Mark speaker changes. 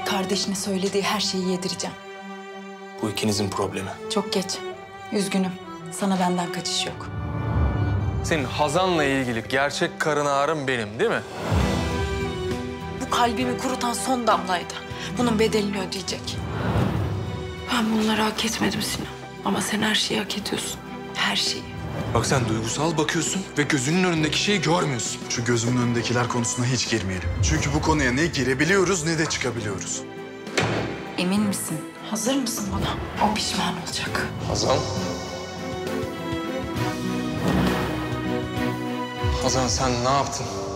Speaker 1: Kardeşine söylediği her şeyi yedireceğim.
Speaker 2: Bu ikinizin problemi.
Speaker 1: Çok geç. Üzgünüm. Sana benden kaçış yok.
Speaker 3: Senin Hazan'la ilgili gerçek karın ağrın benim değil mi?
Speaker 1: Bu kalbimi kurutan son damlaydı. Bunun bedelini ödeyecek. Ben bunları hak etmedim Sinan. Ama sen her şeyi hak ediyorsun. Her şeyi.
Speaker 3: Bak sen duygusal bakıyorsun ve gözünün önündeki şeyi görmüyorsun.
Speaker 4: Şu gözümün önündekiler konusuna hiç girmeyelim. Çünkü bu konuya ne girebiliyoruz ne de çıkabiliyoruz.
Speaker 1: Emin misin? Hazır mısın buna? O pişman olacak.
Speaker 3: Hazan? Hazan sen ne yaptın?